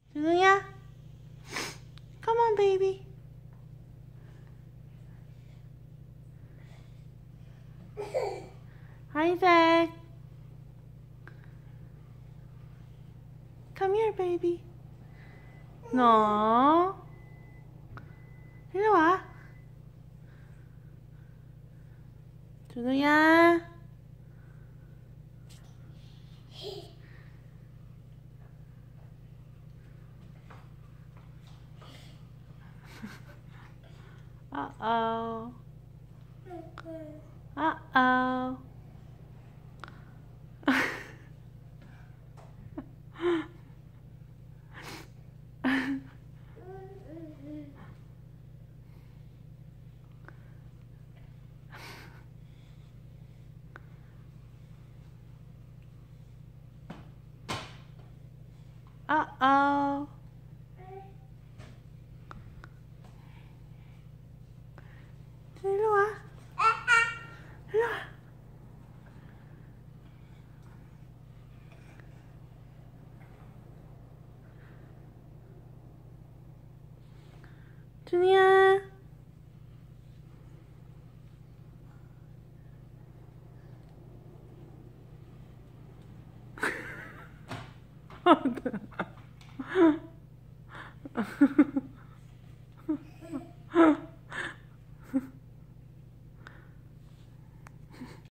준우야, come on, baby. Isaac, come here, baby. No. 이리 와. 준우야. Uh-oh. Uh-oh. Uh-oh. 이리 와. 이리 와. 준이야. 아, 네.